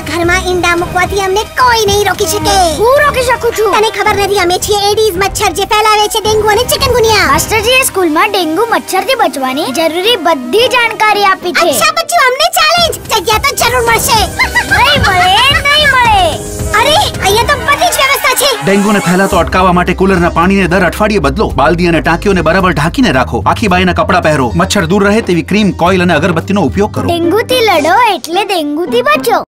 ઘરમાં ઈંડા મૂકવાથી અમને કોઈ નહીં રોકી શકે. હું રોકી શકું છું. તને ખબર નથી અમે છીએ એડીઝ મચ્છર જે ફેલાવે છે ડેન્ગુ અને ચિકનગુનિયા. માસ્ટરજીએ સ્કૂલમાં ડેન્ગુ મચ્છરથી બચવાની જરૂરી બધી જાણકારી આપી છે. અચ્છા બચ્ચું, અમને ચેલેન્જ. જગ્યા તો જરૂર મળશે. નહીં મળે. અરે અહીંયા તો બધી જ વ્યવસ્થા છે. ડેન્ગ્યુને ફેલાતો અટકાવવા માટે કુલરના પાણીને દર અઠવાડિયે બદલો. બાલદી અને ટાંકીઓને બરાબર ઢાંકીને રાખો. આખી બાઈના કપડાં પહેરો. મચ્છર દૂર રહે તેવી ક્રીમ, કોઇલ અને અગરબત્તીનો ઉપયોગ કરો. ડેન્ગુથી લડો એટલે ડેન્ગુથી બચો.